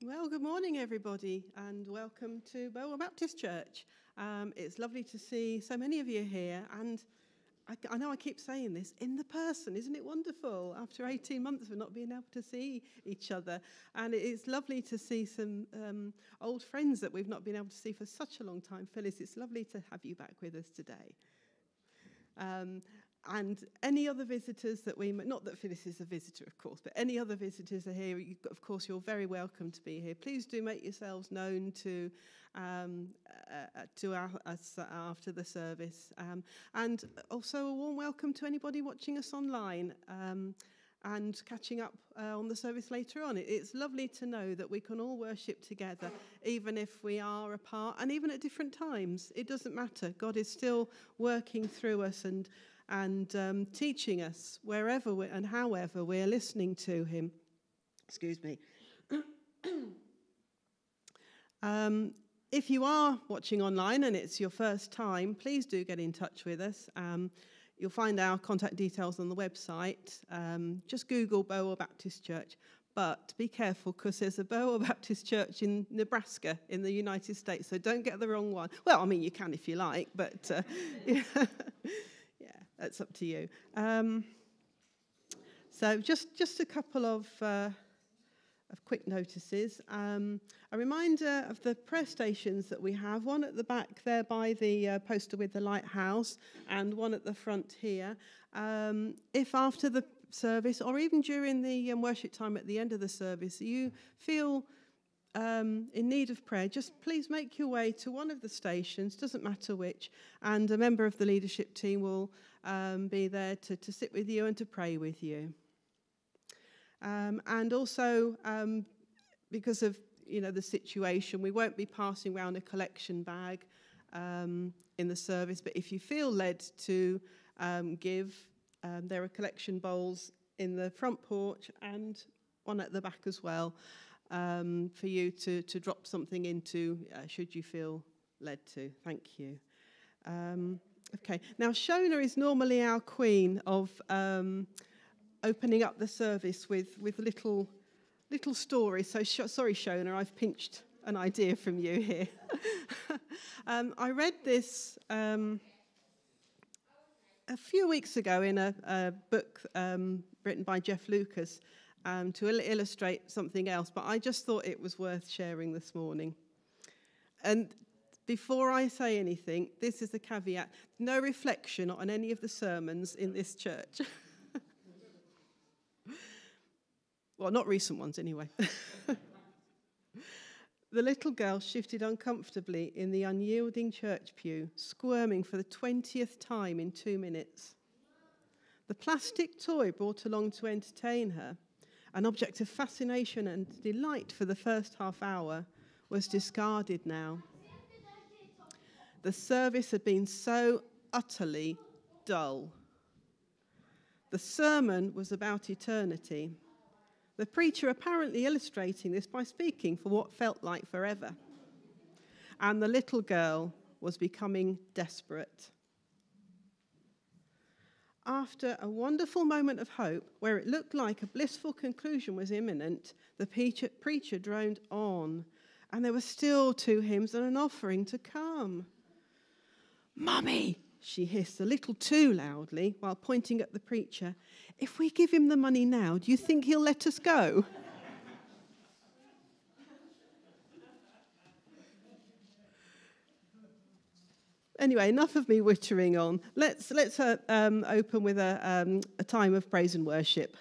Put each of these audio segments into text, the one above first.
Well, good morning, everybody, and welcome to Burwell Baptist Church. It's lovely to see so many of you here, and I know I keep saying this, in the person. Isn't it wonderful? After 18 months of not being able to see each other. And it's lovely to see some old friends that we've not been able to see for such a long time. Phyllis, it's lovely to have you back with us today. And any other visitors that not that Phyllis is a visitor, of course, but any other visitors are here, of course, you're very welcome to be here. Please do make yourselves known to us after the service. And also a warm welcome to anybody watching us online and catching up on the service later on. It's lovely to know that we can all worship together, even if we are apart and even at different times. It doesn't matter. God is still working through us and teaching us wherever and however we're listening to him. Excuse me. If you are watching online and it's your first time, please do get in touch with us. You'll find our contact details on the website. Just Google Burwell Baptist Church. But be careful, because there's a Burwell Baptist Church in Nebraska in the United States, so don't get the wrong one. Well, I mean, you can if you like, but yeah. That's up to you. So just a couple of quick notices. A reminder of the prayer stations that we have. One at the back there by the poster with the lighthouse, and one at the front here. If after the service, or even during the worship time at the end of the service, you feel in need of prayer, just please make your way to one of the stations, doesn't matter which, and a member of the leadership team will be there to sit with you and to pray with you. And also, because of the situation, we won't be passing around a collection bag in the service, but if you feel led to give, there are collection bowls in the front porch and one at the back as well, for you to drop something into, should you feel led to. Thank you. Okay, now Shona is normally our queen of opening up the service with little stories. So sorry, Shona, I've pinched an idea from you here. I read this a few weeks ago in a book written by Jeff Lucas, to illustrate something else, but I just thought it was worth sharing this morning. And before I say anything, this is a caveat: no reflection on any of the sermons in this church. Well, not recent ones anyway. The little girl shifted uncomfortably in the unyielding church pew, squirming for the 20th time in 2 minutes. The plastic toy brought along to entertain her, an object of fascination and delight for the first half hour, was discarded now. The service had been so utterly dull. The sermon was about eternity. The preacher apparently illustrating this by speaking for what felt like forever. And the little girl was becoming desperate. After a wonderful moment of hope, where it looked like a blissful conclusion was imminent, the preacher droned on, and there were still 2 hymns and an offering to come. "Mummy," she hissed a little too loudly while pointing at the preacher, "if we give him the money now, do you think he'll let us go?" Anyway, enough of me wittering on. Let's open with a time of praise and worship.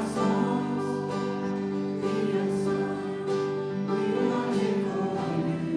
Songs, we are here for you.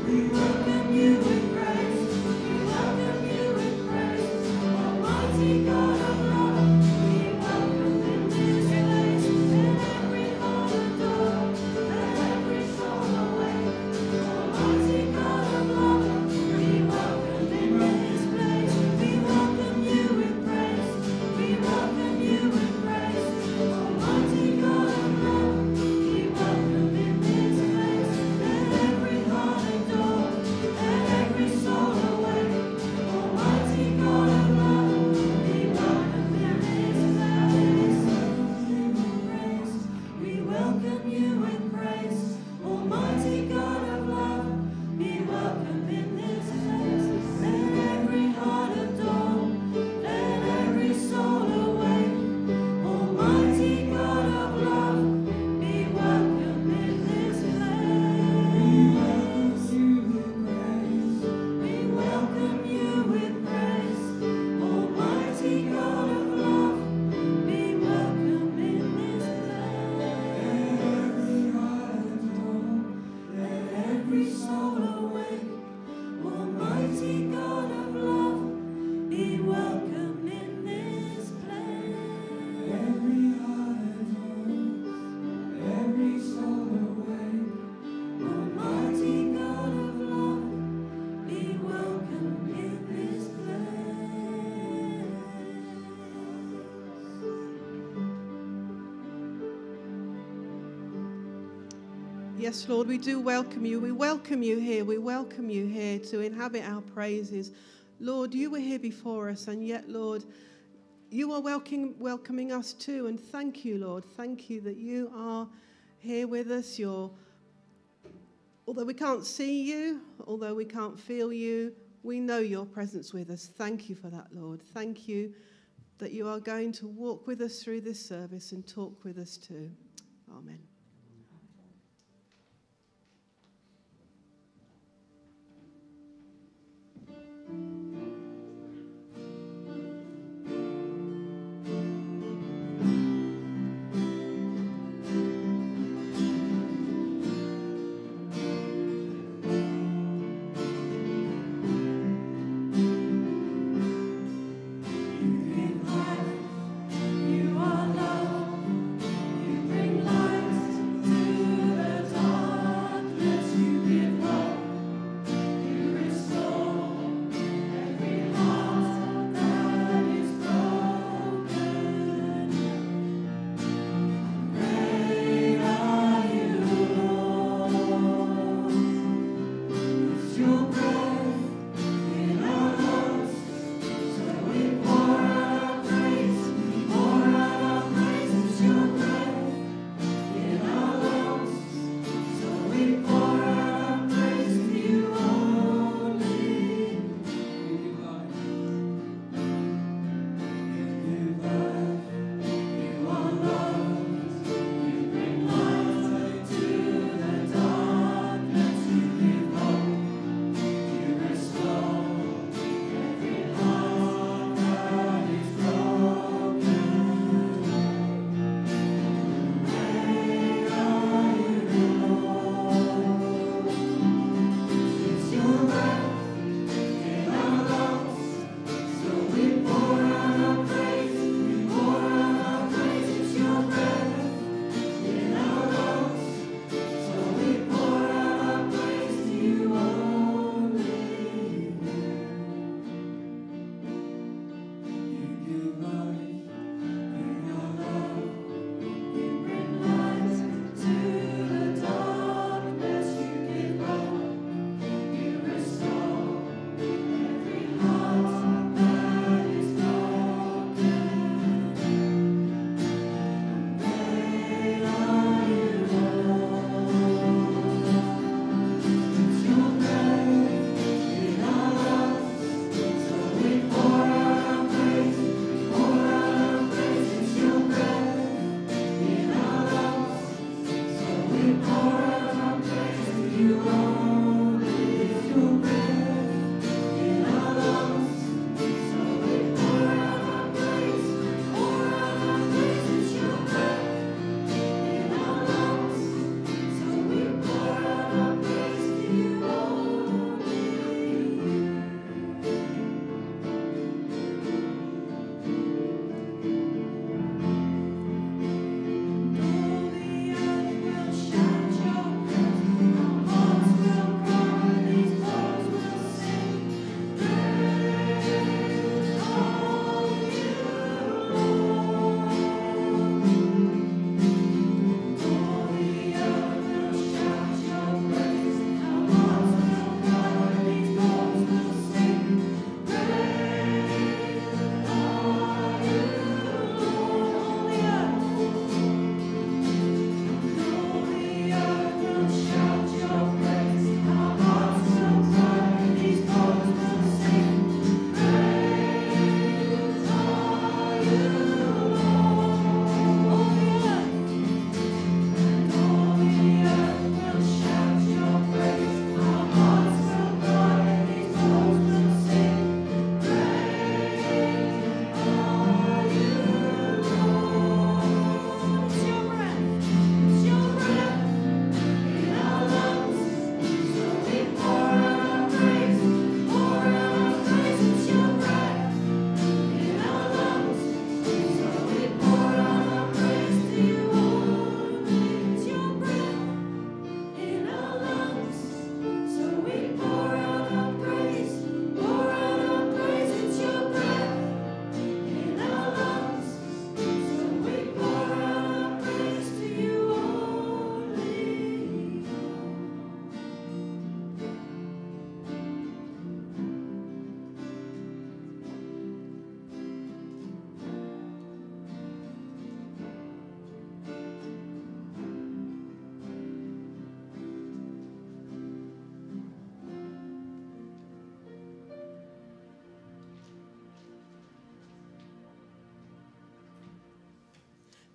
Yes, Lord, we do welcome you. We welcome you here. We welcome you here to inhabit our praises. Lord, you were here before us, and yet, Lord, you are welcoming us too. And thank you, Lord. Thank you that you are here with us. Although we can't see you, although we can't feel you, we know your presence with us. Thank you for that, Lord. Thank you that you are going to walk with us through this service and talk with us too. Amen. You are love, you bring light.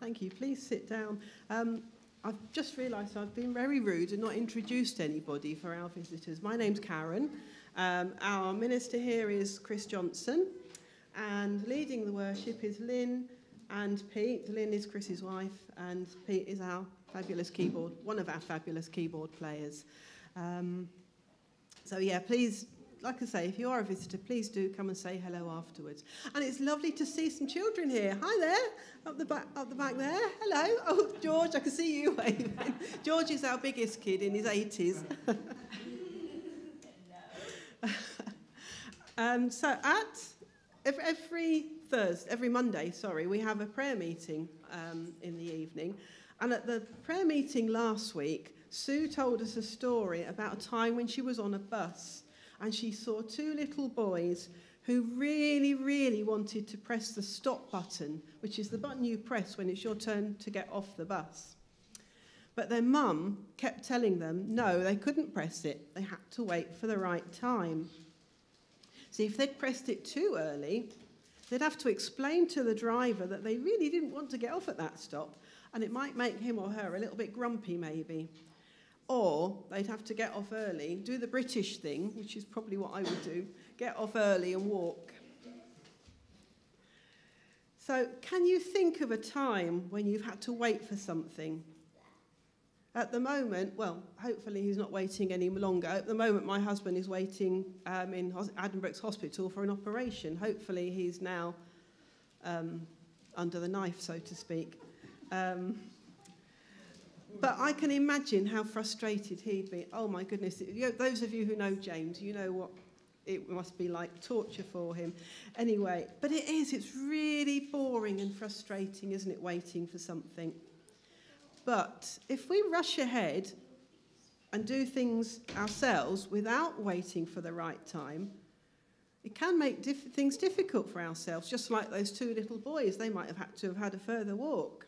Thank you. Please sit down. I've just realised I've been very rude and not introduced anybody for our visitors. My name's Karen. Our minister here is Chris Johnson, and leading the worship is Lynn and Pete. Lynn is Chris's wife, and Pete is our fabulous keyboard, one of our fabulous keyboard players. So yeah, please, like I say, if you are a visitor, please do come and say hello afterwards. And it's lovely to see some children here. Hi there, up the back there. Hello. Oh, George, I can see you waving. George is our biggest kid in his 80s. So every Monday, we have a prayer meeting in the evening. And at the prayer meeting last week, Sue told us a story about a time when she was on a bus and she saw two little boys who really, really wanted to press the stop button, which is the button you press when it's your turn to get off the bus. But their mum kept telling them, no, they couldn't press it. They had to wait for the right time. See, if they'd pressed it too early, they'd have to explain to the driver that they really didn't want to get off at that stop, and it might make him or her a little bit grumpy, maybe. Or they'd have to get off early, do the British thing, which is probably what I would do, get off early and walk. So can you think of a time when you've had to wait for something? At the moment, well, hopefully he's not waiting any longer. At the moment, my husband is waiting in Addenbrooke's hospital for an operation. Hopefully he's now under the knife, so to speak. But I can imagine how frustrated he'd be. Oh, my goodness. Those of you who know James, you know what it must be like, torture for him. Anyway, but it's really boring and frustrating, isn't it, waiting for something? But if we rush ahead and do things ourselves without waiting for the right time, it can make things difficult for ourselves, just like those two little boys. They might have had a further walk.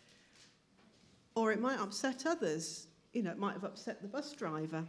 Or it might upset others. It might have upset the bus driver.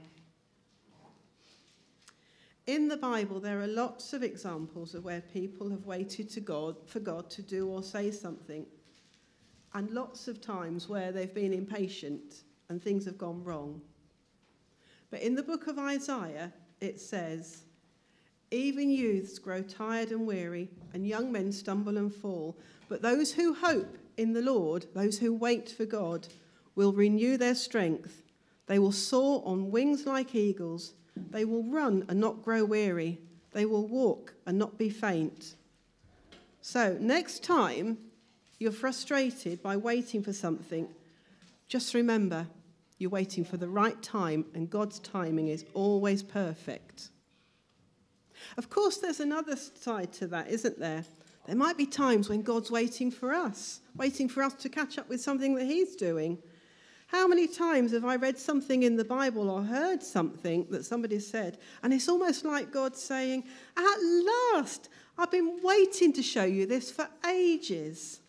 In the Bible, there are lots of examples of where people have waited for God to do or say something. And lots of times where they've been impatient and things have gone wrong. But in the book of Isaiah, it says, even youths grow tired and weary, and young men stumble and fall. But those who hope in the Lord, those who wait for God, will renew their strength. They will soar on wings like eagles. They will run and not grow weary. They will walk and not be faint. So next time you're frustrated by waiting for something, just remember you're waiting for the right time, and God's timing is always perfect. Of course, there's another side to that, isn't there? There might be times when God's waiting for us to catch up with something that he's doing. How many times have I read something in the Bible or heard something that somebody said, and it's almost like God saying, at last, I've been waiting to show you this for ages.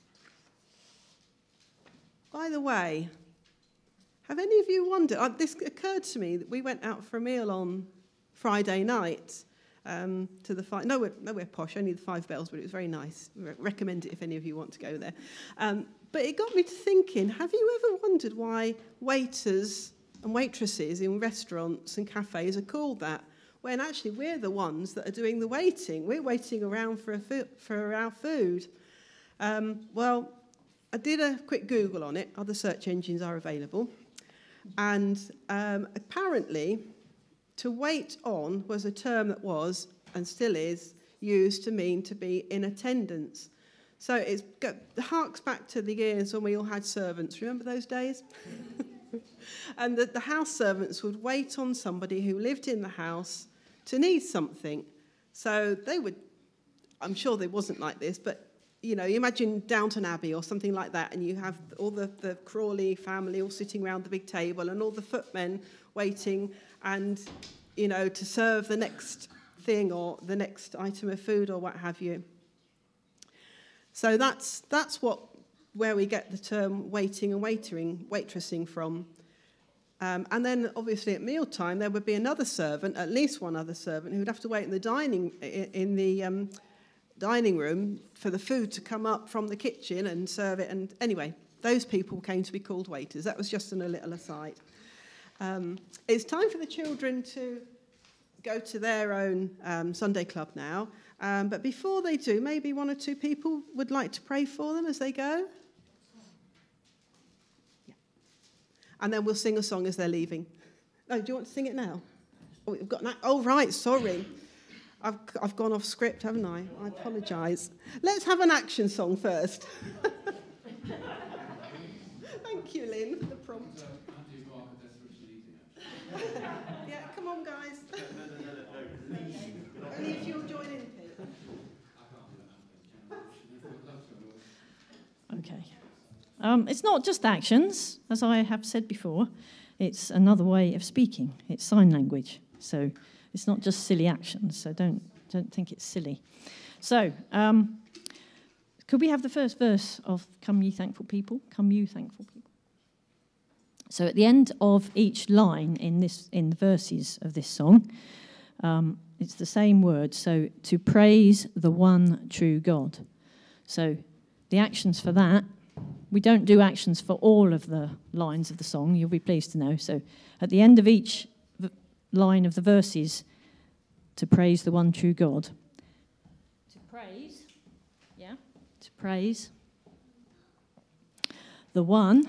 By the way, have any of you wondered, this occurred to me, that we went out for a meal on Friday night to the Five, nowhere posh, only the Five Bells, but it was very nice. Recommend it if any of you want to go there. But it got me to thinking, have you ever wondered why waiters and waitresses in restaurants and cafes are called that, when actually we're the ones that are doing the waiting? We're waiting around for our food. Well, I did a quick Google on it. Other search engines are available. And apparently, to wait on was a term that was, and still is, used to mean to be in attendance. So it harks back to the years when we all had servants. Remember those days? And the house servants would wait on somebody who lived in the house to need something. So they would, I'm sure they wasn't like this, but you imagine Downton Abbey or something like that, and you have all the Crawley family all sitting around the big table and all the footmen waiting and, to serve the next thing or the next item of food or what have you. So that's where we get the term waiting and waitressing from. And then, obviously, at mealtime, there would be another servant, at least one other servant, who would have to wait in the dining room for the food to come up from the kitchen and serve it. And anyway, those people came to be called waiters. That was just a little aside. It's time for the children to go to their own Sunday club now. But before they do, maybe one or two people would like to pray for them as they go. Yeah. And then we'll sing a song as they're leaving. Oh, do you want to sing it now? Oh, we've got oh, right, sorry. I've gone off script, haven't I? I apologise. Let's have an action song first. Thank you, Lynn, for the prompt. Yeah, come on, guys. Only if you'll join in, Pete. Okay. It's not just actions, as I have said before. It's another way of speaking. It's sign language. So it's not just silly actions. So don't think it's silly. So could we have the first verse of "Come Ye Thankful People"? Come you thankful people. So at the end of each line in the verses of this song, it's the same word. So to praise the one true God. So the actions for that, we don't do actions for all of the lines of the song, you'll be pleased to know. So at the end of each line of the verses, to praise the one true God. To praise, yeah, to praise the one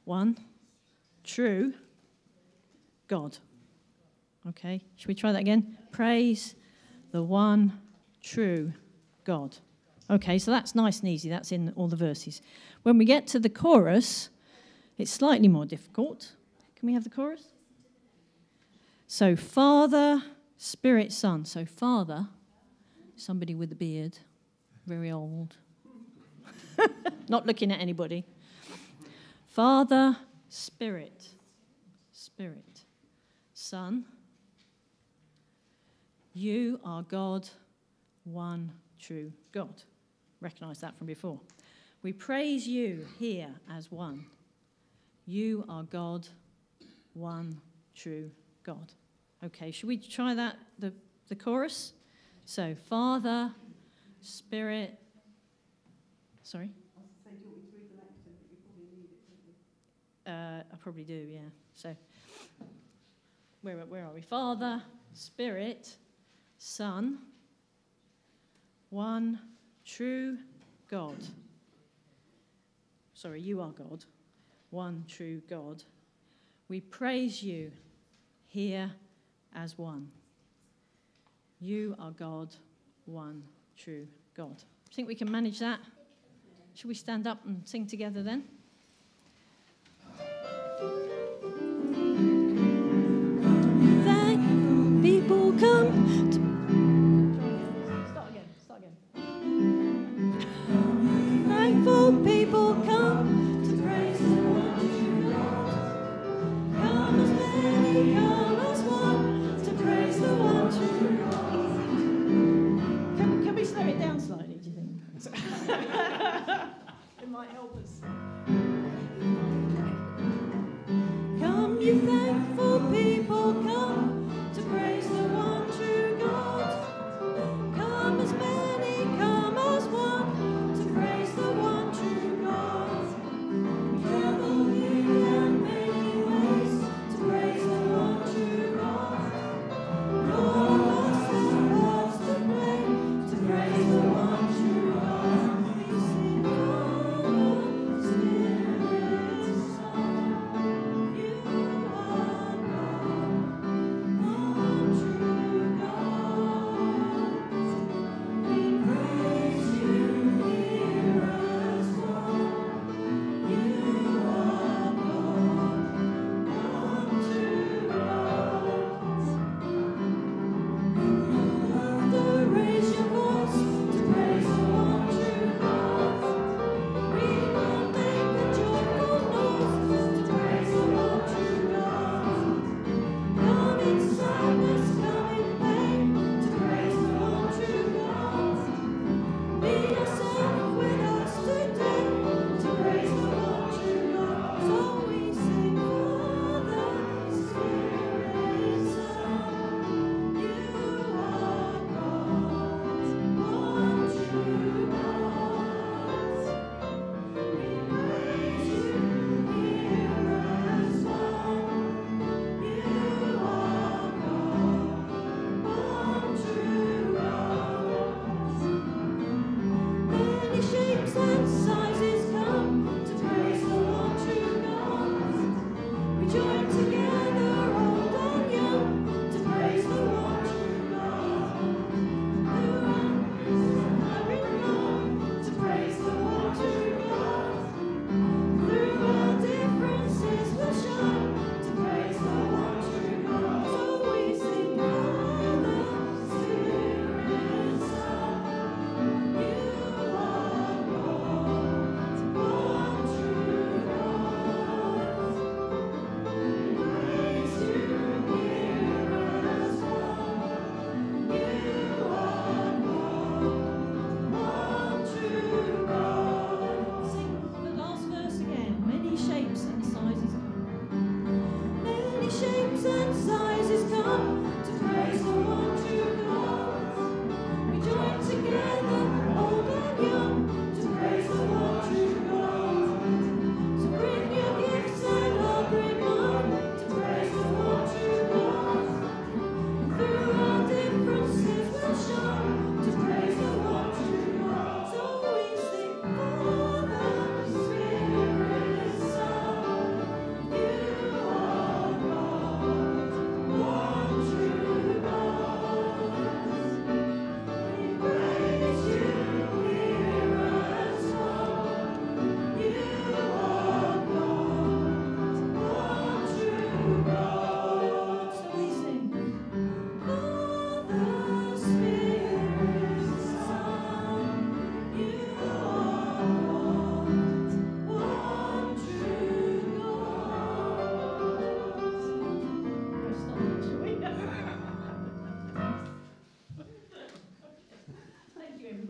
true God. Okay, should we try that again? Praise the one true God. Okay, so that's nice and easy. That's in all the verses. When we get to the chorus, it's slightly more difficult. Can we have the chorus? So Father, Spirit, Son. So Father, somebody with a beard, very old. Not looking at anybody. Father, Spirit, Son, you are God, one true God. Recognise that from before. We praise you here as one. You are God, one true God. Okay, should we try that, the chorus? So, Father, Spirit, sorry? I probably do, yeah. So, where are we? Father, Spirit, Son, one true God. Sorry, you are God, one true God. We praise you here as one. You are God, one true God. Think we can manage that? Shall we stand up and sing together then? Thank people come to... Start again. Thankful people come to praise the one true God. Come as many, come as one to praise the one true God. Can we slow it down slightly, do you think? It might help us.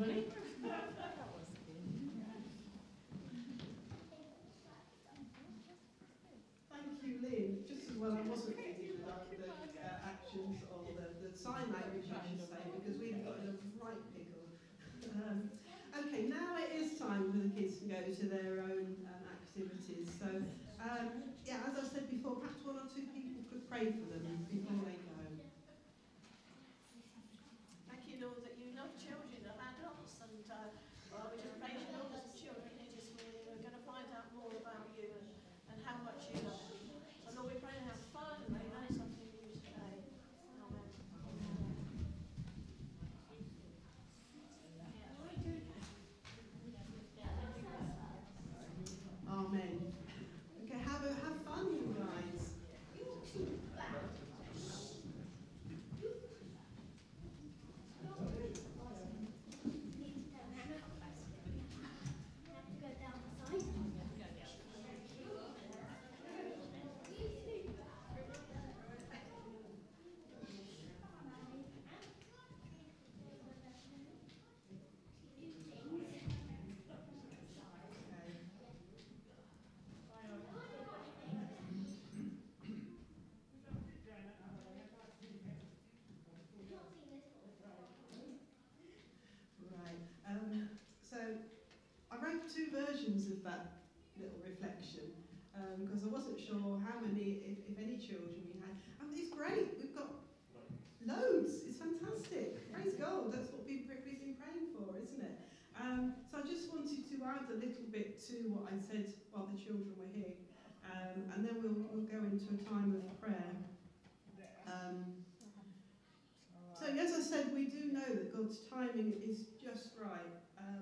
everybody. Thank you, Lynn. Just as well I wasn't thinking about the actions or the sign language, I should say, because we've got in a right pickle. Okay, now it is time for the kids to go to their own activities. So, yeah, as I said before, perhaps one or two people could pray for them before they go. Thank you, Lord, that you love children and adults, and well, we just praise you, Lord, as children here this morning. We're going to find out more about you and how much you love them. So, Lord, we pray and have fun and they learn something new today. Amen. Amen. Okay, have fun, you guys. So I wrote two versions of that little reflection because I wasn't sure how many, if any children we had. And it's great, we've got loads, it's fantastic. Praise God, that's what we've been praying for, isn't it? So I just wanted to add a little bit to what I said while the children were here, and then we'll go into a time of prayer. So as I said, we do know that God's timing is just right.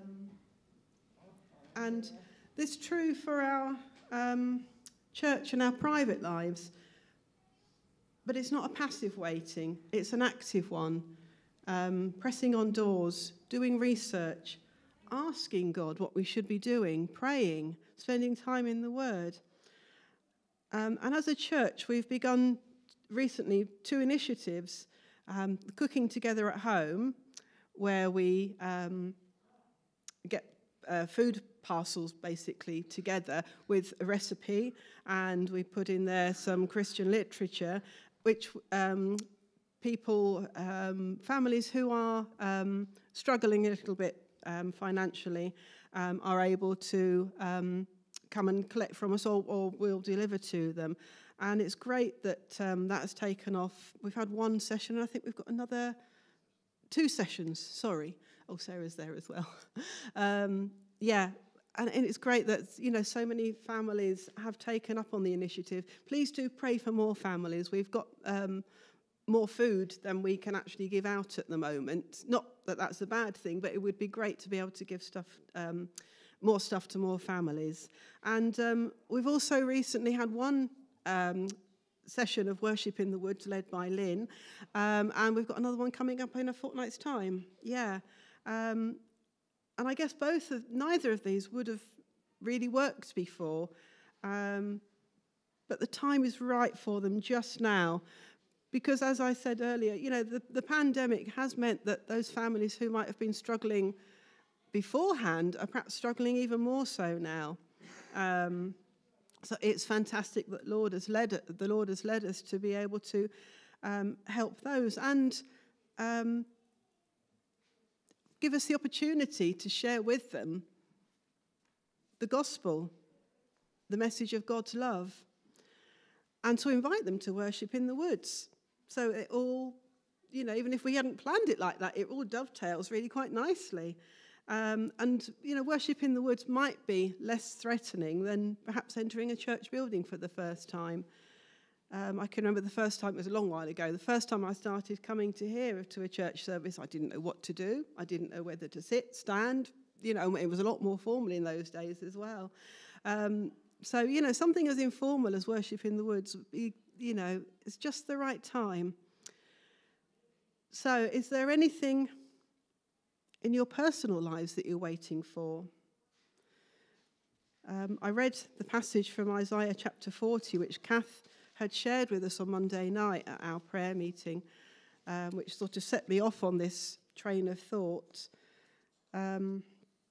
And this is true for our church and our private lives. But it's not a passive waiting, it's an active one. Pressing on doors, doing research, asking God what we should be doing, praying, spending time in the Word. And as a church, we've begun recently 2 initiatives. Cooking together at home, where we get food parcels basically together with a recipe, and we put in there some Christian literature, which people, families who are struggling a little bit financially are able to come and collect from us, or we'll deliver to them. And it's great that that has taken off. We've had 1 session, and I think we've got another 2 sessions. Sorry. Oh, Sarah's there as well. Yeah, and it's great that, you know, so many families have taken up on the initiative. Please do pray for more families. We've got more food than we can actually give out at the moment. Not that that's a bad thing, but it would be great to be able to give stuff, more stuff to more families. And we've also recently had 1 session of Worship in the Woods led by Lynn, and we've got another one coming up in a fortnight's time. Yeah, and I guess neither of these would have really worked before, but the time is right for them just now, because as I said earlier, you know, the pandemic has meant that those families who might have been struggling beforehand are perhaps struggling even more so now. So it's fantastic that the Lord has led us to be able to help those and give us the opportunity to share with them the gospel, the message of God's love, and to invite them to worship in the woods. So it all, you know, even if we hadn't planned it like that, it all dovetails really quite nicely. And, you know, worship in the woods might be less threatening than perhaps entering a church building for the first time. I can remember the first time, it was a long while ago, the first time I started coming to a church service, I didn't know what to do. I didn't know whether to sit, stand, you know, it was a lot more formal in those days as well. So, you know, something as informal as worship in the woods, you know, it's just the right time. So is there anything in your personal lives that you're waiting for? I read the passage from Isaiah chapter 40, which Kath had shared with us on Monday night at our prayer meeting, which sort of set me off on this train of thought. And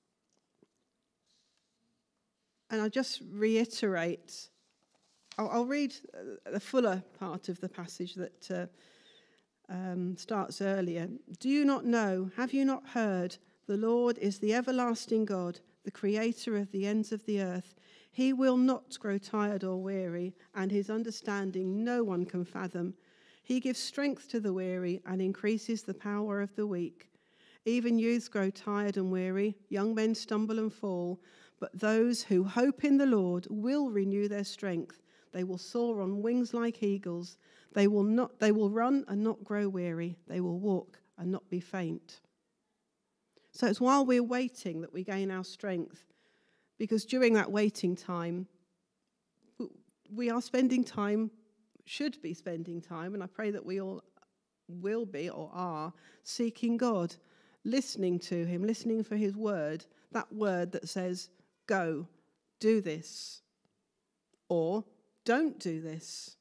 I'll just reiterate, I'll read the fuller part of the passage that starts earlier. Do you not know, have you not heard, the Lord is the everlasting God, the creator of the ends of the earth. He will not grow tired or weary, and his understanding no one can fathom. He gives strength to the weary and increases the power of the weak. Even youths grow tired and weary, young men stumble and fall, but those who hope in the Lord will renew their strength. They will soar on wings like eagles. They will run and not grow weary. They will walk and not be faint. So it's while we're waiting that we gain our strength, because during that waiting time, we are spending time, should be spending time, and I pray that we all will be or are seeking God, listening to him, listening for his word, that word that says, go, do this, or don't do this.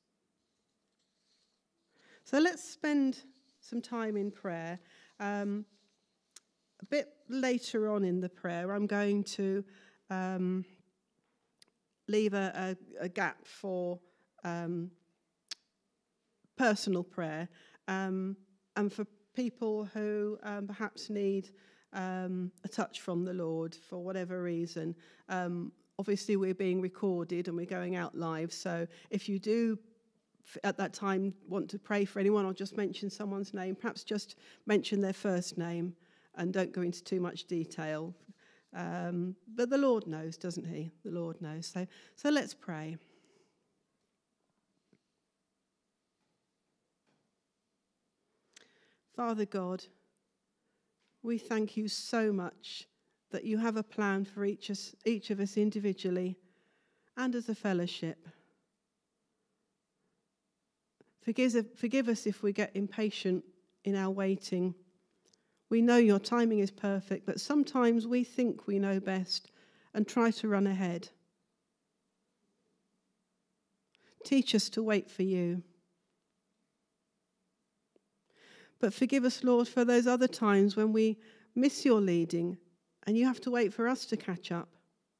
So let's spend some time in prayer. A bit later on in the prayer, I'm going to leave a gap for personal prayer and for people who perhaps need a touch from the Lord for whatever reason. Obviously, we're being recorded and we're going out live, so if you do at that time want to pray for anyone or just mention someone's name, perhaps just mention their first name and don't go into too much detail. But the Lord knows, doesn't he? The Lord knows. So let's pray. Father God, we thank you so much that you have a plan for each of us individually and as a fellowship. Forgive us if we get impatient in our waiting. We know your timing is perfect, but sometimes we think we know best and try to run ahead. Teach us to wait for you. But forgive us, Lord, for those other times when we miss your leading and you have to wait for us to catch up.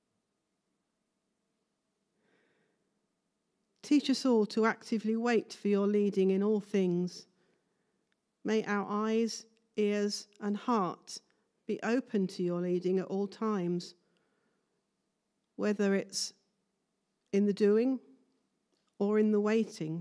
Teach us all to actively wait for your leading in all things. May our eyes, ears, and heart be open to your leading at all times, whether it's in the doing or in the waiting.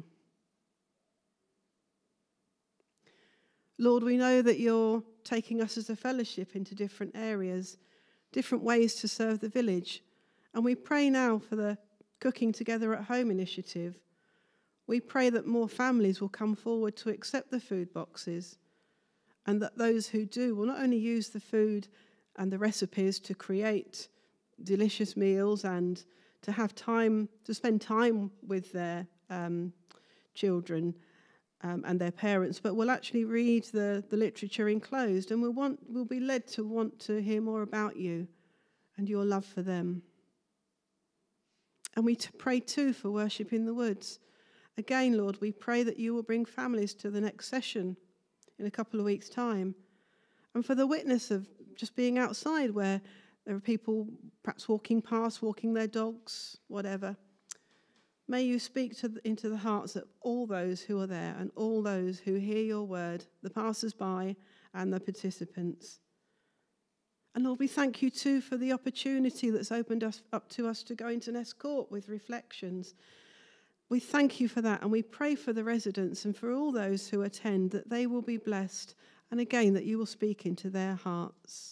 Lord, we know that you're taking us as a fellowship into different areas, different ways to serve the village. And we pray now for the Cooking Together at Home initiative. We pray that more families will come forward to accept the food boxes, and that those who do will not only use the food and the recipes to create delicious meals and to have time, to spend time with their children and their parents, but will actually read the literature enclosed, and we'll be led to want to hear more about you and your love for them. And we pray too for Worship in the Woods. Again, Lord, we pray that you will bring families to the next session in a couple of weeks' time. And for the witness of just being outside where there are people perhaps walking past, walking their dogs, whatever. May you speak into the hearts of all those who are there and all those who hear your word, the passers-by and the participants. And Lord, we thank you too for the opportunity that's opened up to us to go into Nest Court with reflections. We thank you for that, and we pray for the residents and for all those who attend that they will be blessed, and again that you will speak into their hearts.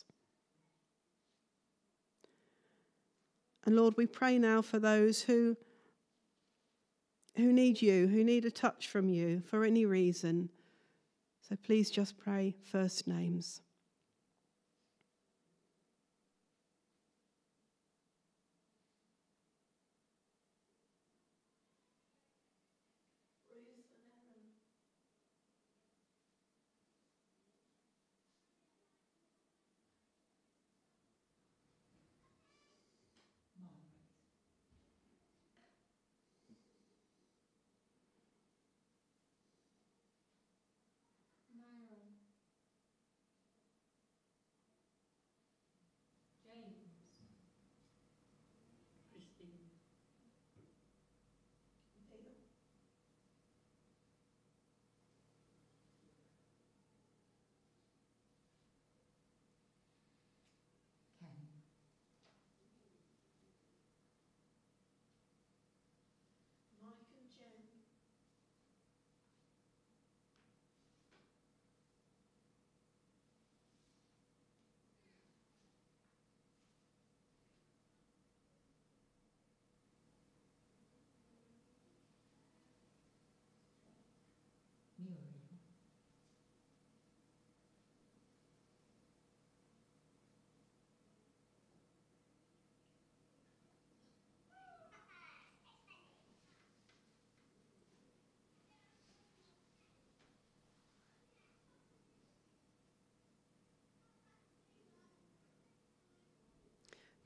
And Lord, we pray now for those who need you, who need a touch from you for any reason. So please just pray first names.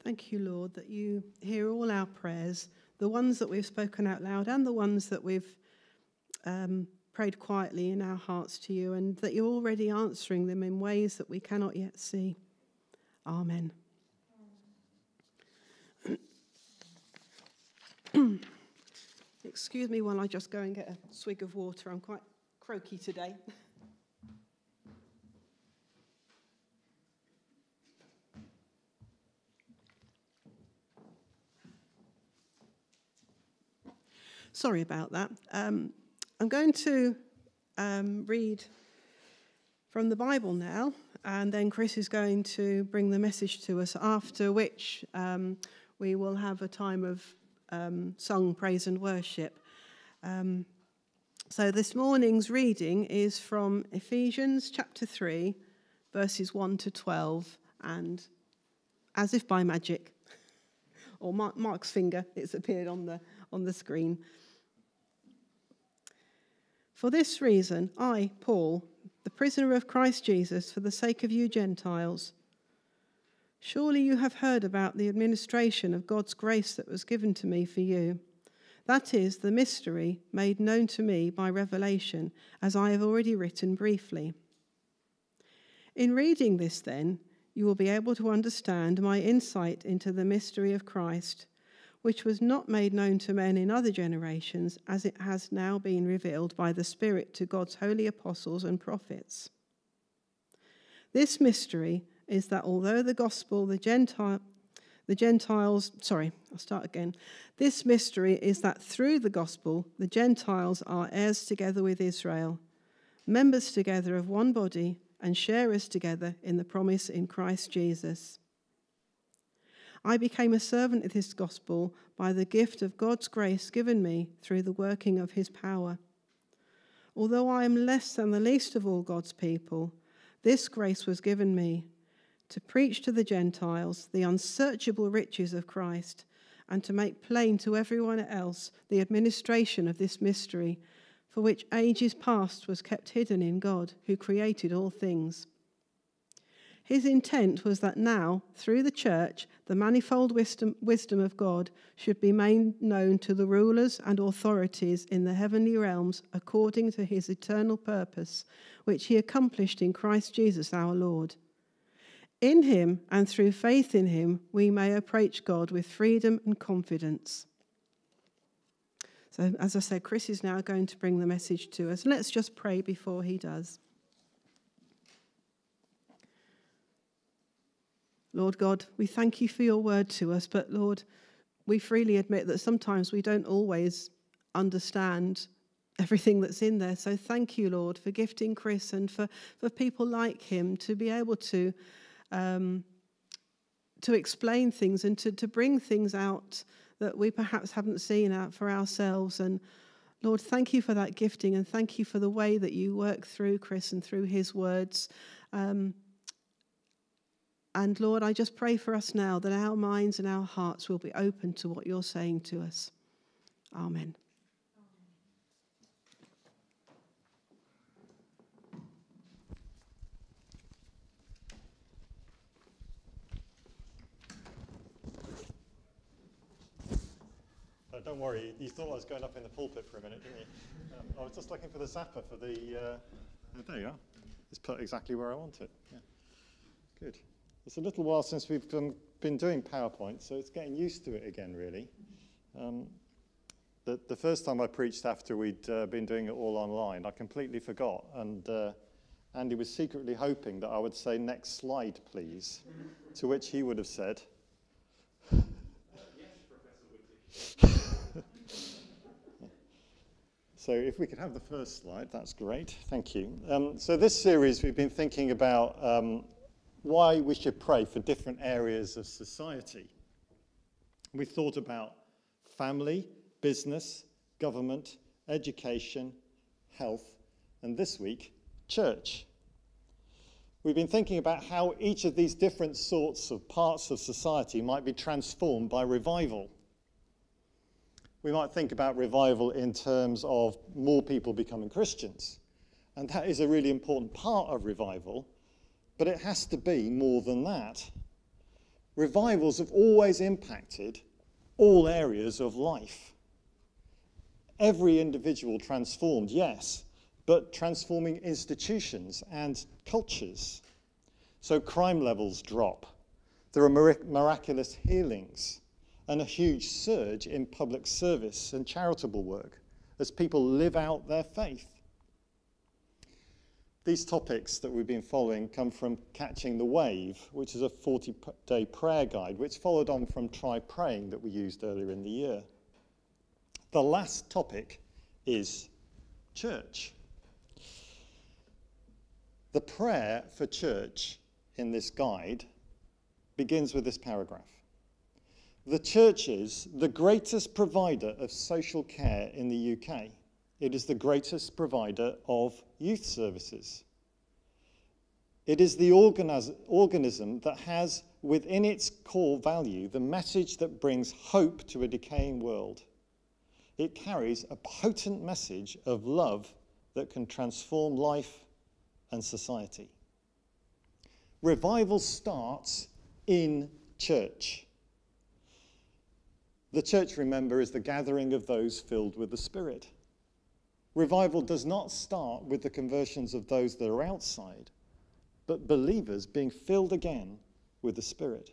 Thank you, Lord, that you hear all our prayers, the ones that we've spoken out loud and the ones that we've prayed quietly in our hearts to you, and that you're already answering them in ways that we cannot yet see. Amen. Excuse me while I just go and get a swig of water. I'm quite croaky today. Sorry about that. I'm going to read from the Bible now, and then Chris is going to bring the message to us, after which we will have a time of song, praise and worship. So this morning's reading is from Ephesians chapter 3, verses 1 to 12, and as if by magic, or Mark's finger, it's appeared on the screen. For this reason, I, Paul, the prisoner of Christ Jesus, for the sake of you Gentiles, surely you have heard about the administration of God's grace that was given to me for you. That is, the mystery made known to me by revelation, as I have already written briefly. In reading this, then, you will be able to understand my insight into the mystery of Christ, which was not made known to men in other generations, as it has now been revealed by the Spirit to God's holy apostles and prophets. This mystery is that although the gospel, This mystery is that through the gospel, the Gentiles are heirs together with Israel, members together of one body, and sharers together in the promise in Christ Jesus. I became a servant of this gospel by the gift of God's grace given me through the working of his power. Although I am less than the least of all God's people, this grace was given me to preach to the Gentiles the unsearchable riches of Christ, and to make plain to everyone else the administration of this mystery, for which ages past was kept hidden in God, who created all things. His intent was that now, through the church, the manifold wisdom of God should be made known to the rulers and authorities in the heavenly realms according to his eternal purpose, which he accomplished in Christ Jesus our Lord. In him and through faith in him, we may approach God with freedom and confidence. So, as I said, Chris is now going to bring the message to us. Let's just pray before he does. Lord God, we thank you for your word to us, but Lord, we freely admit that sometimes we don't always understand everything that's in there. So thank you, Lord, for gifting Chris and for people like him to be able to explain things and to bring things out that we perhaps haven't seen out for ourselves. And Lord, thank you for that gifting, and thank you for the way that you work through Chris and through his words. And Lord, I just pray for us now that our minds and our hearts will be open to what you're saying to us. Amen. Don't worry, you thought I was going up in the pulpit for a minute, didn't you? I was just looking for the zapper for the... there you are. It's put exactly where I want it. Yeah. Good. It's a little while since we've been doing PowerPoint, so it's getting used to it again, really. The first time I preached after we'd been doing it all online, I completely forgot, and Andy was secretly hoping that I would say, "Next slide, please," to which he would have said... Yes, Professor Whitty. So if we could have the first slide, that's great. Thank you. So this series, we've been thinking about why we should pray for different areas of society. We thought about family, business, government, education, health, and this week, church. We've been thinking about how each of these different sorts of parts of society might be transformed by revival. We might think about revival in terms of more people becoming Christians, and that is a really important part of revival, but it has to be more than that. Revivals have always impacted all areas of life. Every individual transformed, yes, but transforming institutions and cultures. So crime levels drop. There are miraculous healings and a huge surge in public service and charitable work as people live out their faith. These topics that we've been following come from Catching the Wave, which is a 40-day prayer guide, which followed on from Try Praying that we used earlier in the year. The last topic is church. The prayer for church in this guide begins with this paragraph. The church is the greatest provider of social care in the UK. It is the greatest provider of youth services. It is the organism that has within its core value the message that brings hope to a decaying world. It carries a potent message of love that can transform life and society. Revival starts in church. The church, remember, is the gathering of those filled with the Spirit. Revival does not start with the conversions of those that are outside, but believers being filled again with the Spirit.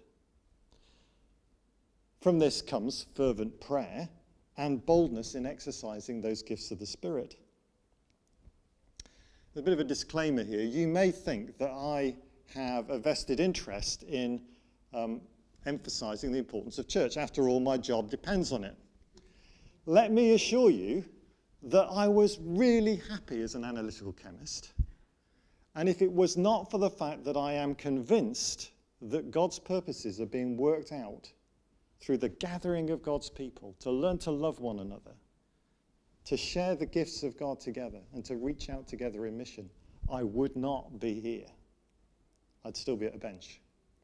From this comes fervent prayer and boldness in exercising those gifts of the Spirit. There's a bit of a disclaimer here. You may think that I have a vested interest in emphasising the importance of church. After all, my job depends on it. Let me assure you that I was really happy as an analytical chemist. And if it was not for the fact that I am convinced that God's purposes are being worked out through the gathering of God's people, to learn to love one another, to share the gifts of God together, and to reach out together in mission, I would not be here. I'd still be at a bench.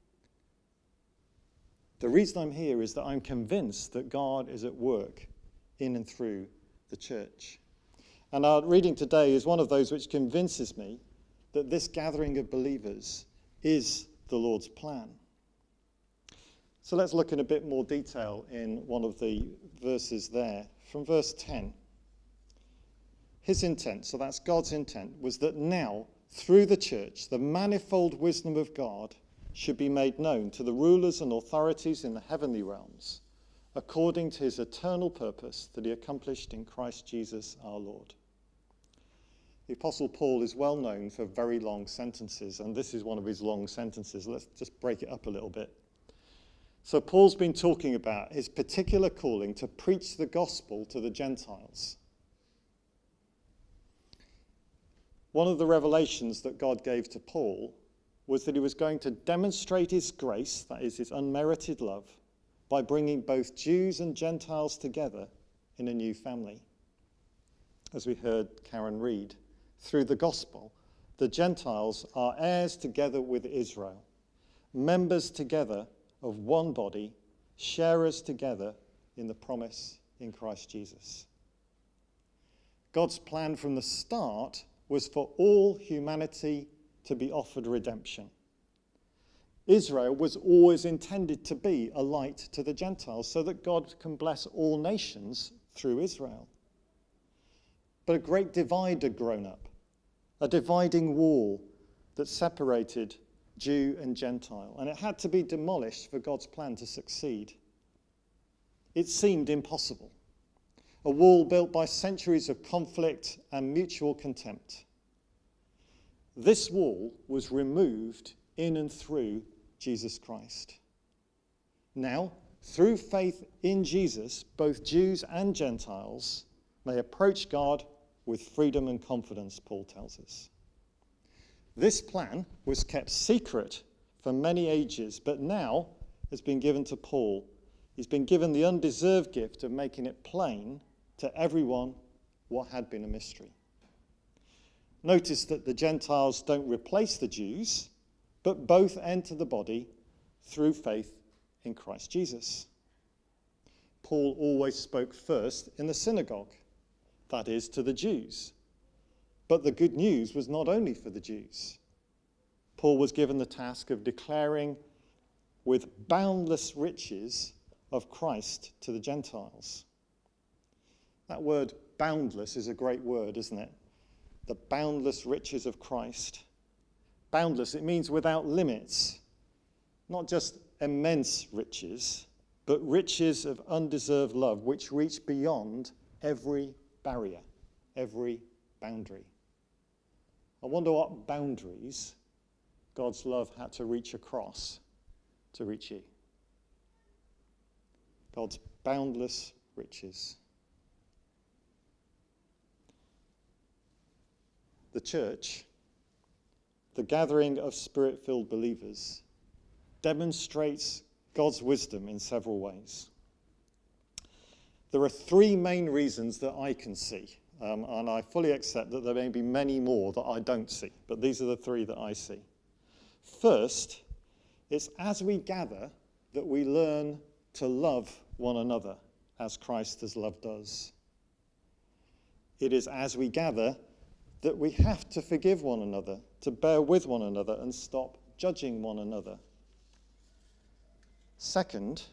The reason I'm here is that I'm convinced that God is at work in and through the church. And our reading today is one of those which convinces me that this gathering of believers is the Lord's plan. So let's look in a bit more detail in one of the verses there. From verse 10. His intent, so that's God's intent, was that now, through the church, the manifold wisdom of God should be made known to the rulers and authorities in the heavenly realms, according to his eternal purpose that he accomplished in Christ Jesus our Lord. The Apostle Paul is well known for very long sentences, and this is one of his long sentences. Let's just break it up a little bit. So Paul's been talking about his particular calling to preach the gospel to the Gentiles. One of the revelations that God gave to Paul was that he was going to demonstrate his grace, that is his unmerited love, by bringing both Jews and Gentiles together in a new family. As we heard Karen read, through the gospel, the Gentiles are heirs together with Israel, members together of one body, sharers together in the promise in Christ Jesus. God's plan from the start was for all humanity to be offered redemption. Israel was always intended to be a light to the Gentiles so that God can bless all nations through Israel. But a great divide had grown up, a dividing wall that separated Jew and Gentile, and it had to be demolished for God's plan to succeed. It seemed impossible. A wall built by centuries of conflict and mutual contempt. This wall was removed in and through Jesus Christ. Now, through faith in Jesus, both Jews and Gentiles may approach God with freedom and confidence, Paul tells us. This plan was kept secret for many ages, but now has been given to Paul. He's been given the undeserved gift of making it plain to everyone what had been a mystery. Notice that the Gentiles don't replace the Jews, but both enter the body through faith in Christ Jesus. Paul always spoke first in the synagogue, that is, to the Jews. But the good news was not only for the Jews. Paul was given the task of declaring with boundless riches of Christ to the Gentiles. That word boundless is a great word, isn't it? The boundless riches of Christ. Boundless, it means without limits. Not just immense riches, but riches of undeserved love which reach beyond every barrier, every boundary. I wonder what boundaries God's love had to reach across to reach you. God's boundless riches. The church, the gathering of spirit-filled believers, demonstrates God's wisdom in several ways. There are three main reasons that I can see, and I fully accept that there may be many more that I don't see, but these are the three that I see. First, it's as we gather that we learn to love one another as Christ has loved us. It is as we gather that we have to forgive one another, to bear with one another and stop judging one another. Second,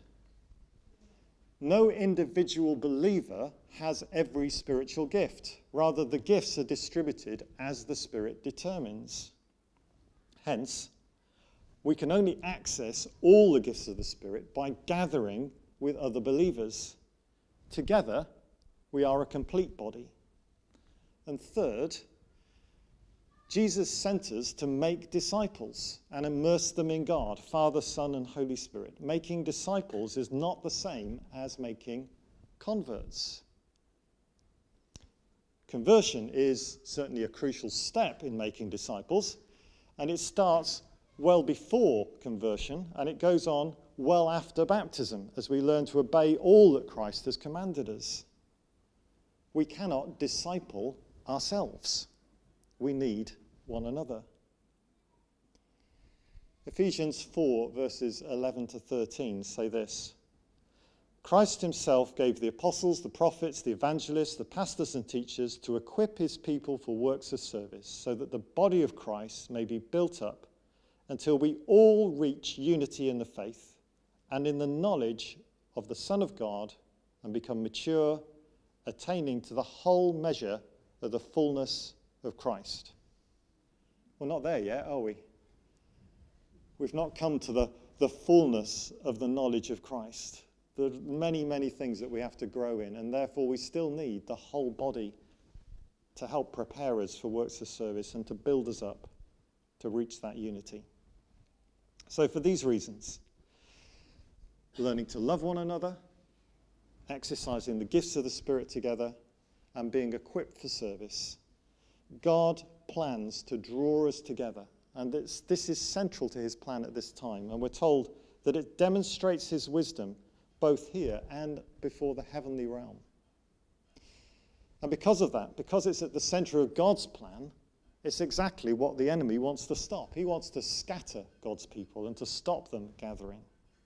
no individual believer has every spiritual gift. Rather, the gifts are distributed as the Spirit determines. Hence, we can only access all the gifts of the Spirit by gathering with other believers. Together, we are a complete body. And third, Jesus sent us to make disciples and immerse them in God, Father, Son, and Holy Spirit. Making disciples is not the same as making converts. Conversion is certainly a crucial step in making disciples, and it starts well before conversion, and it goes on well after baptism, as we learn to obey all that Christ has commanded us. We cannot disciple ourselves. We need one another. Ephesians 4, verses 11 to 13 say this: Christ himself gave the apostles, the prophets, the evangelists, the pastors and teachers to equip his people for works of service, so that the body of Christ may be built up until we all reach unity in the faith and in the knowledge of the Son of God and become mature, attaining to the whole measure of the fullness of Christ. We're not there yet, are we? We've not come to the fullness of the knowledge of Christ. There are many, many things that we have to grow in, and therefore we still need the whole body to help prepare us for works of service and to build us up to reach that unity. So for these reasons, learning to love one another, exercising the gifts of the Spirit together, and being equipped for service, God plans to draw us together. And this is central to his plan at this time. And we're told that it demonstrates his wisdom both here and before the heavenly realm. And because of that, because it's at the center of God's plan, it's exactly what the enemy wants to stop. He wants to scatter God's people and to stop them gathering.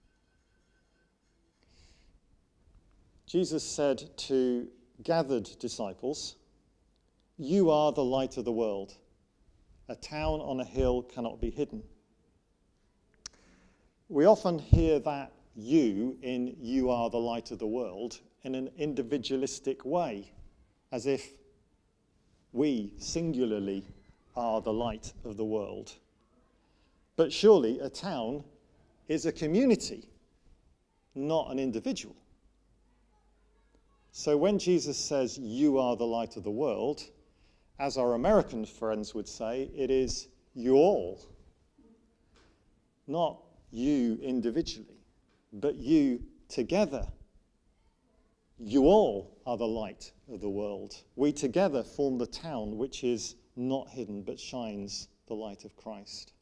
Jesus said to gathered disciples, "You are the light of the world. A town on a hill cannot be hidden." We often hear that "you" in "you are the light of the world" in an individualistic way, as if we singularly are the light of the world. But surely a town is a community, not an individual. So when Jesus says, "You are the light of the world," as our American friends would say, it is you all. Not you individually, but you together. You all are the light of the world. We together form the town which is not hidden but shines the light of Christ.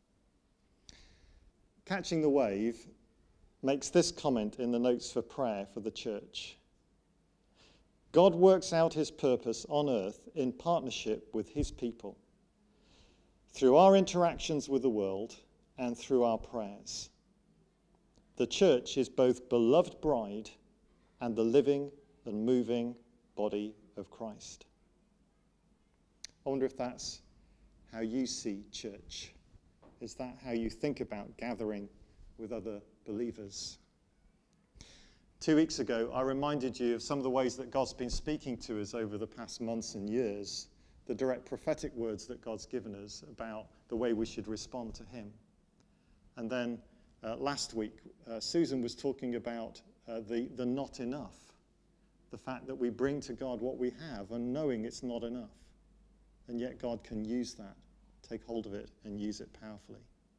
Catching the Wave makes this comment in the notes for prayer for the church. God works out his purpose on earth in partnership with his people, through our interactions with the world and through our prayers. The church is both beloved bride and the living and moving body of Christ. I wonder if that's how you see church. Is that how you think about gathering with other believers. 2 weeks ago, I reminded you of some of the ways that God's been speaking to us over the past months and years, the direct prophetic words that God's given us about the way we should respond to him. And then last week, Susan was talking about the not enough, the fact that we bring to God what we have and knowing it's not enough. And yet God can use that, take hold of it and use it powerfully.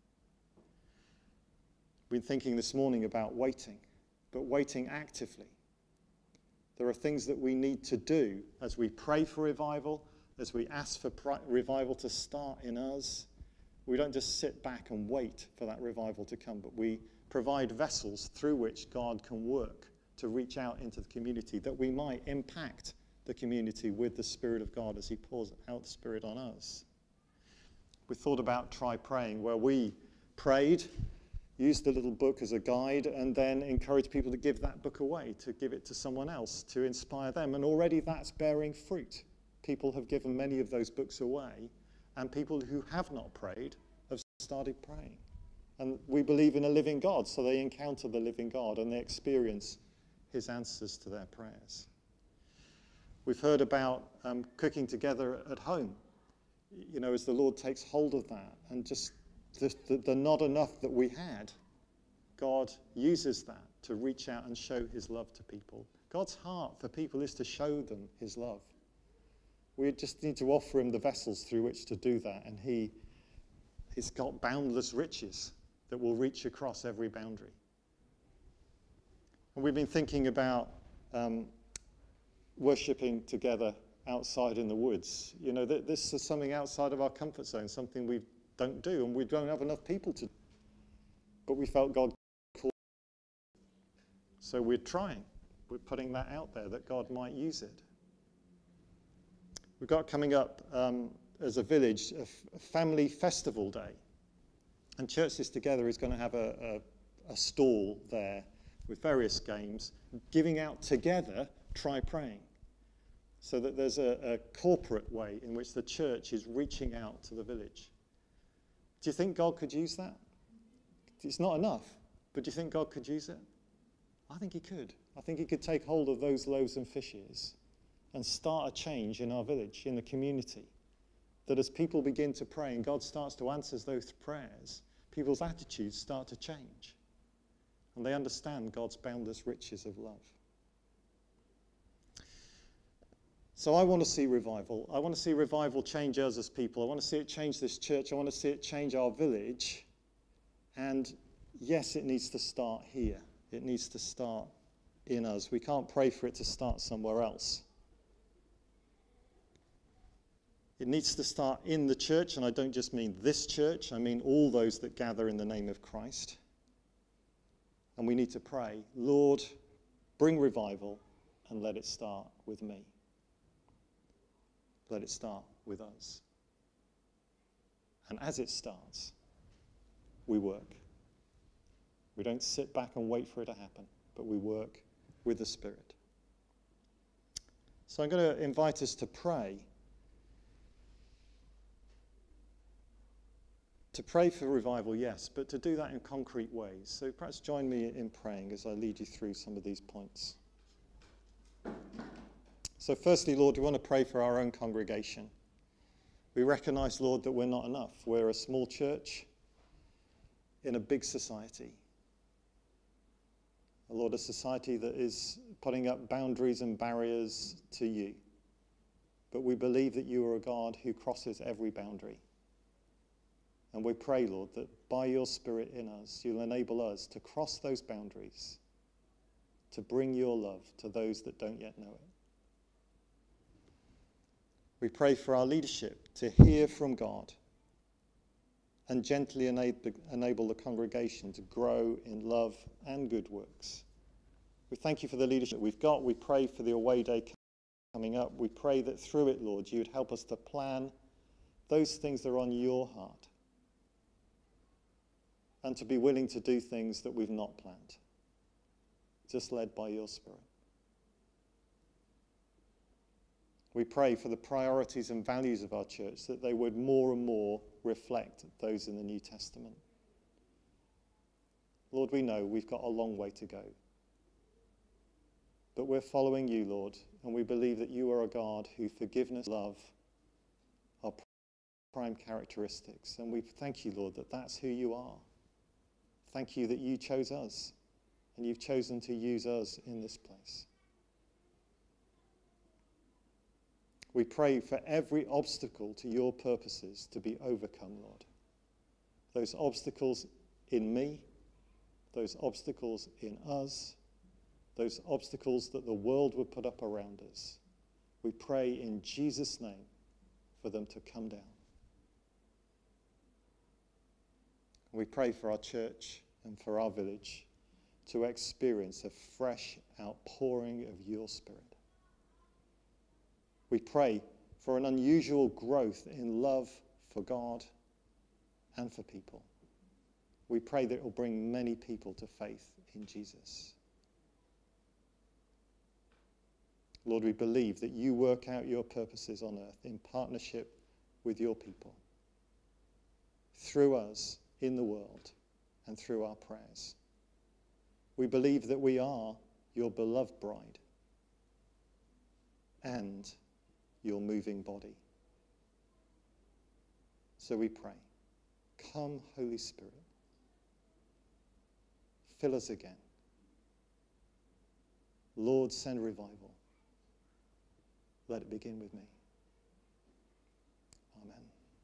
We've been thinking this morning about waiting, but waiting actively. There are things that we need to do as we pray for revival, as we ask for revival to start in us. We don't just sit back and wait for that revival to come, but we provide vessels through which God can work to reach out into the community, that we might impact the community with the Spirit of God as he pours out the Spirit on us. We thought about Try Praying, where we prayed, used the little book as a guide, and then encouraged people to give that book away, to give it to someone else, to inspire them. And already that's bearing fruit. People have given many of those books away, and people who have not prayed have started praying. And we believe in a living God, so they encounter the living God and they experience his answers to their prayers. We've heard about cooking together at home, you know, as the Lord takes hold of that, and just the not enough that we had, God uses that to reach out and show his love to people. God's heart for people is to show them his love. We just need to offer him the vessels through which to do that, and he's got boundless riches that will reach across every boundary. And we've been thinking about worshipping together outside in the woods. You know, this is something outside of our comfort zone, something we don't do, and we don't have enough people to do. But we felt God called. So we're trying. We're putting that out there that God might use it. We've got coming up as a village a family festival day. And Churches Together is going to have a stall there with various games, giving out together Try Praying, so that there's a corporate way in which the church is reaching out to the village. Do you think God could use that? It's not enough, but do you think God could use it? I think he could. I think he could take hold of those loaves and fishes and start a change in our village, in the community. That as people begin to pray and God starts to answer those prayers, people's attitudes start to change. And they understand God's boundless riches of love. So I want to see revival. I want to see revival change us as people. I want to see it change this church. I want to see it change our village. And yes, it needs to start here. It needs to start in us. We can't pray for it to start somewhere else. It needs to start in the church, and I don't just mean this church. I mean all those that gather in the name of Christ. And we need to pray, Lord, bring revival and let it start with me. Let it start with us. And as it starts, we work. We don't sit back and wait for it to happen, but we work with the Spirit. So I'm going to invite us to pray. To pray for revival, yes, but to do that in concrete ways. So perhaps join me in praying as I lead you through some of these points. So firstly, Lord, we want to pray for our own congregation. We recognize, Lord, that we're not enough. We're a small church in a big society. Lord, a society that is putting up boundaries and barriers to you. But we believe that you are a God who crosses every boundary. And we pray, Lord, that by your Spirit in us, you'll enable us to cross those boundaries, to bring your love to those that don't yet know it. We pray for our leadership to hear from God and gently enable the congregation to grow in love and good works. We thank you for the leadership we've got. We pray for the away day coming up. We pray that through it, Lord, you would help us to plan those things that are on your heart, and to be willing to do things that we've not planned, just led by your Spirit. We pray for the priorities and values of our church, that they would more and more reflect those in the New Testament. Lord, we know we've got a long way to go. But we're following you, Lord, and we believe that you are a God who forgiveness, love are prime characteristics. And we thank you, Lord, that that's who you are. Thank you that you chose us, and you've chosen to use us in this place. We pray for every obstacle to your purposes to be overcome, Lord. Those obstacles in me, those obstacles in us, those obstacles that the world would put up around us. We pray in Jesus' name for them to come down. We pray for our church and for our village to experience a fresh outpouring of your Spirit. We pray for an unusual growth in love for God and for people. We pray that it will bring many people to faith in Jesus. Lord, we believe that you work out your purposes on earth in partnership with your people, through us in the world and through our prayers. We believe that we are your beloved bride and your moving body. So we pray, come, Holy Spirit, fill us again. Lord, send revival. Let it begin with me. Amen.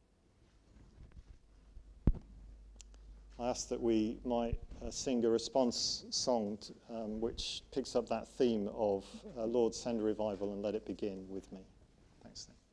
I ask that we might sing a response song which picks up that theme of Lord, send revival and let it begin with me. Thanks, Nick.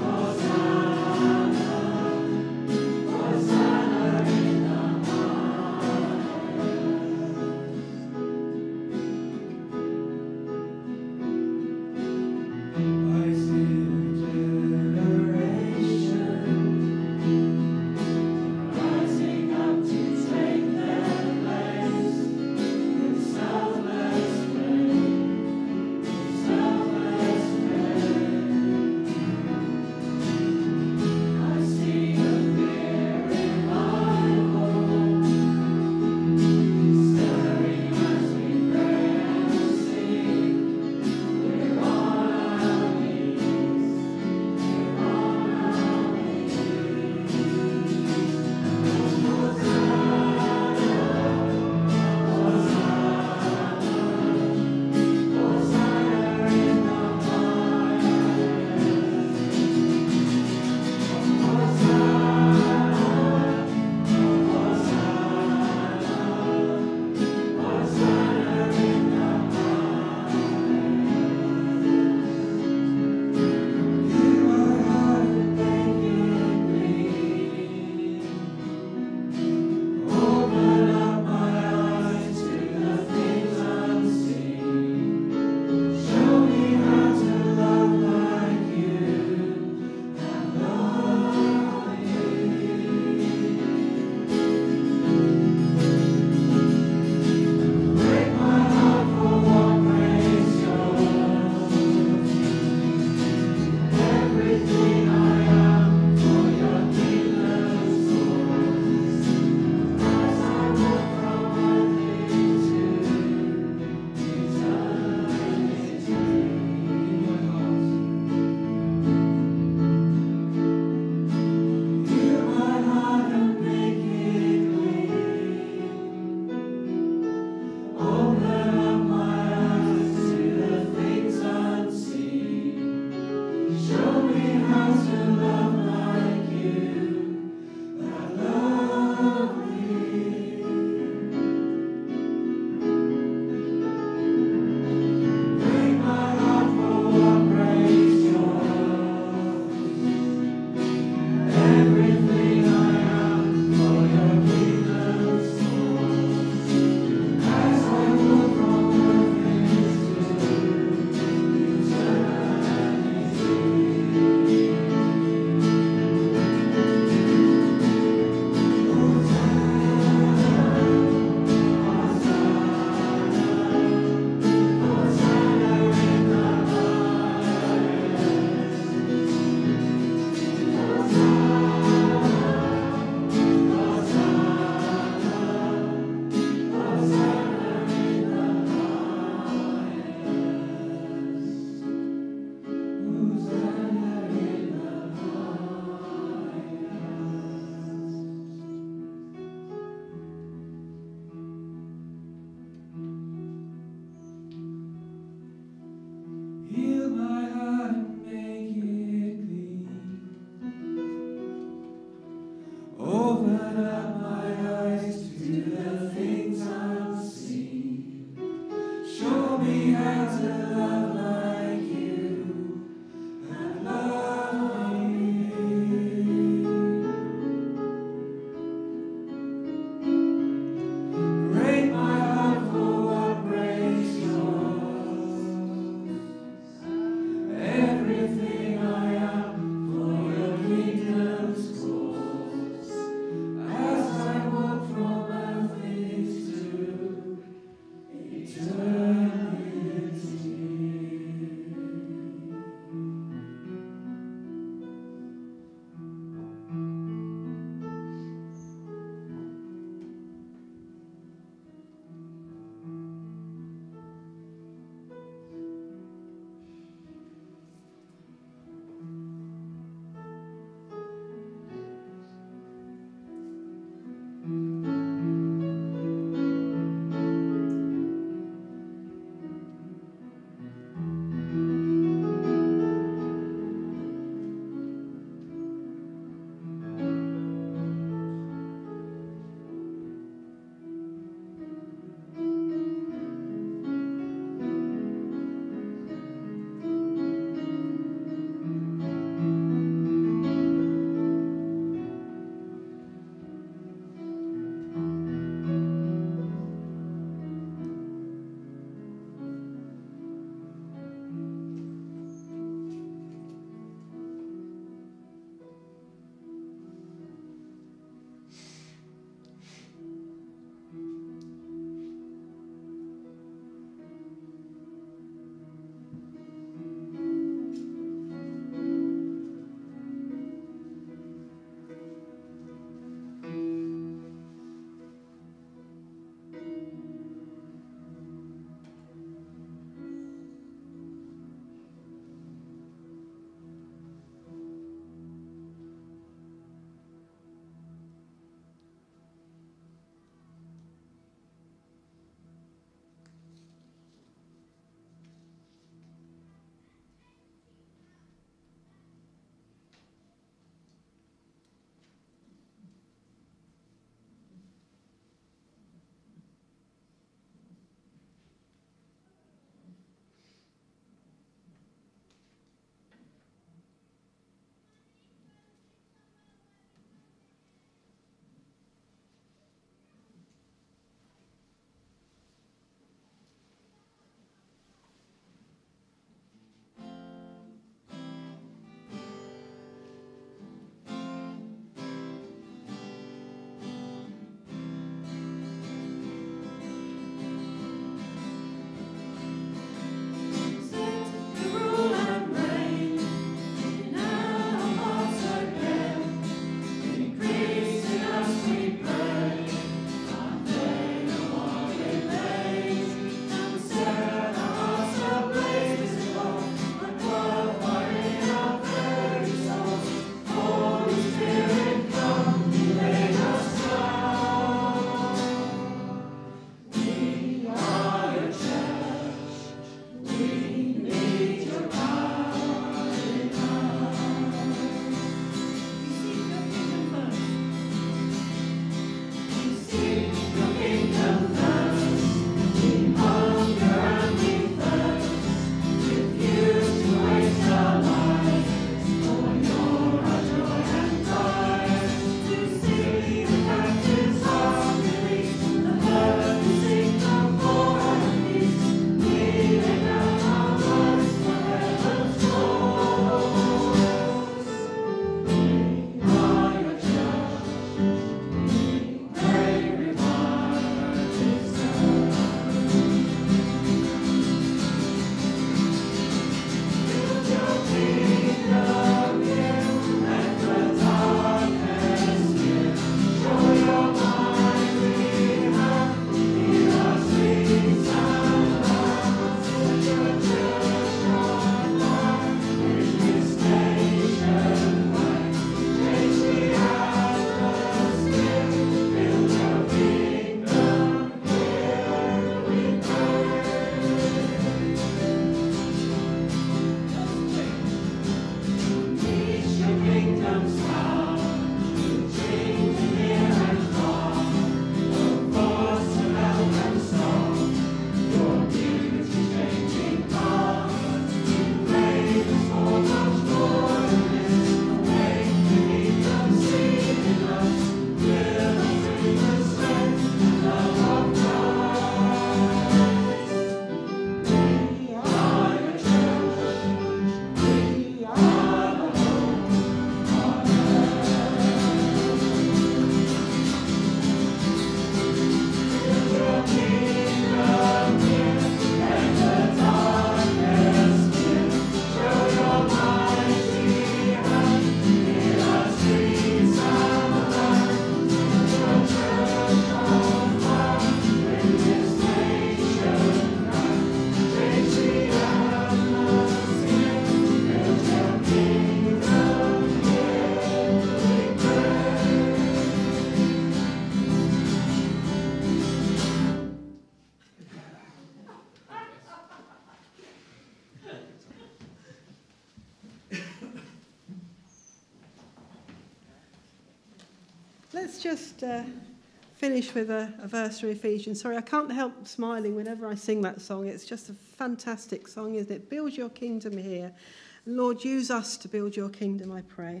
Let's just finish with a verse from Ephesians. Sorry, I can't help smiling whenever I sing that song. It's just a fantastic song, isn't it? Build your kingdom here. Lord, use us to build your kingdom, I pray.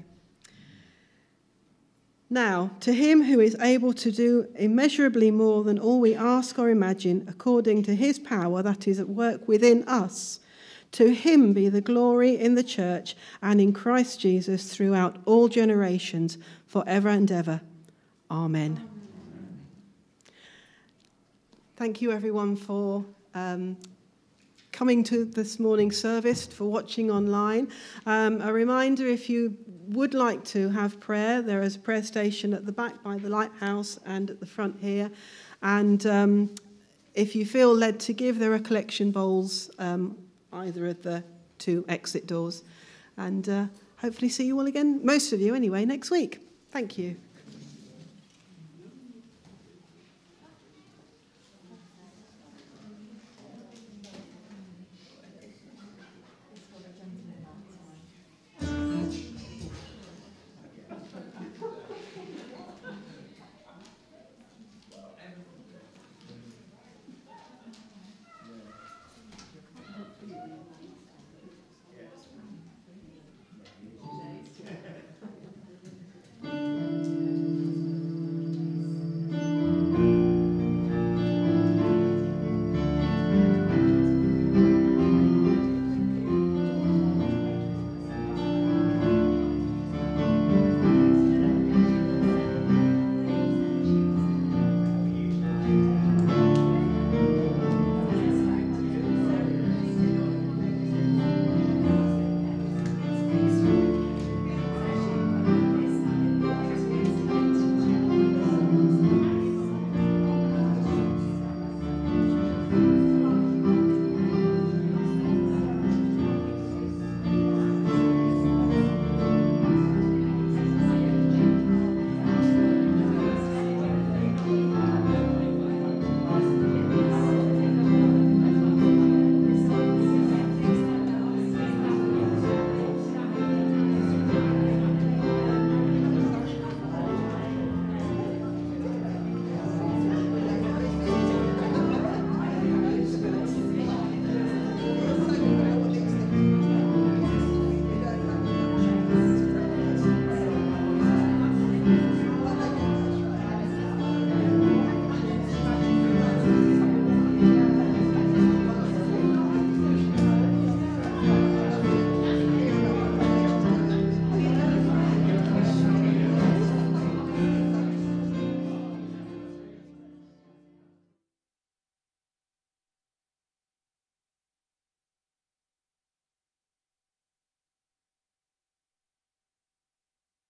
Now, to him who is able to do immeasurably more than all we ask or imagine, according to his power that is at work within us, to him be the glory in the church and in Christ Jesus throughout all generations, forever and ever. Amen. Thank you, everyone, for coming to this morning's service, for watching online. A reminder, if you would like to have prayer, there is a prayer station at the back by the lighthouse and at the front here. And if you feel led to give, there are collection bowls either of the 2 exit doors. And hopefully see you all again, most of you anyway, next week. Thank you.